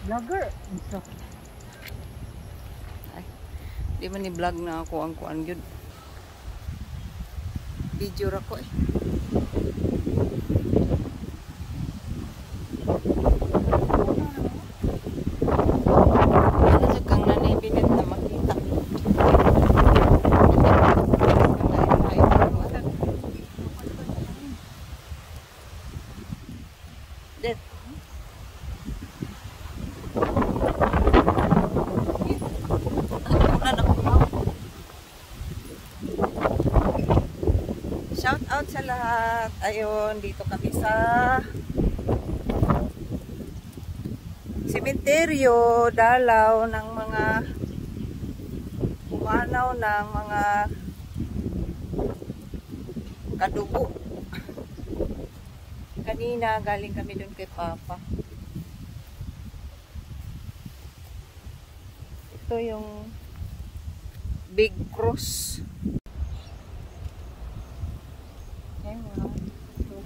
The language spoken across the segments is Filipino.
Vlogger. So, Ay, di man ni vlog na ako ang kuan gyud. Video ra ko eh. Ano sa kang nanay binet na makita. Det. Shout out sa lahat. Ayun, dito kami sa sementeryo, dalaw ng mga pumanaw ng mga kadugo. Kanina galing kami dun kay Papa. Ito yung Big Cross. Ayan, 1, 2,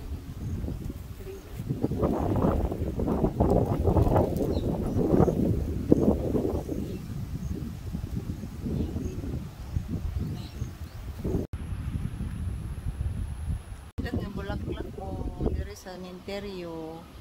3. Bulaklak ko dire sa sementeryo.